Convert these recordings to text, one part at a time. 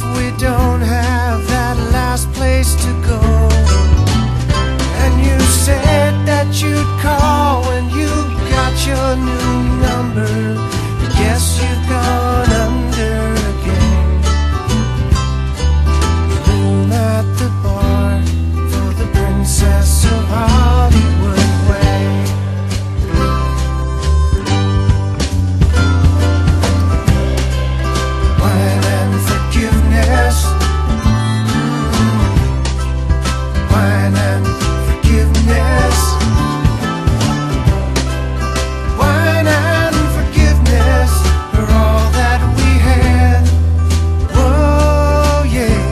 we don't have that last place to go. And you said that you'd call when you got your new number. I guess you've gone under again. Room at the bar for the Princess of Hollywood way. Wine and forgiveness. Wine and forgiveness. Wine and forgiveness for all that we had. Whoa, yeah.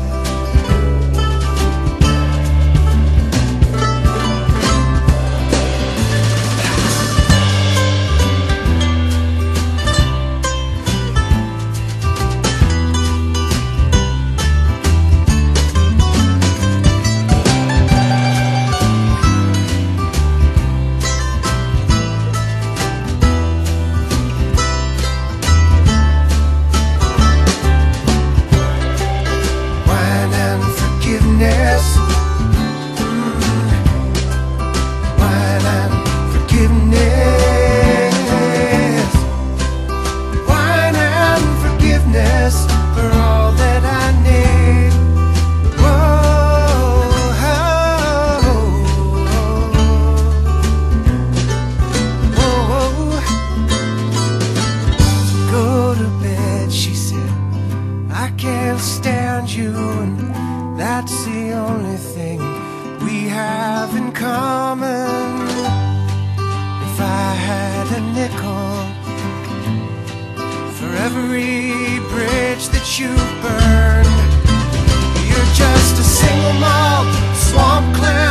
Wine and forgiveness. Wine and forgiveness. Wine and forgiveness for all that I need. Whoa, whoa. Go to bed, she said. I can't stand you, and that's the only thing we have in common. If I had a nickel for every bridge that you've burned, you're just a single malt swamp clam.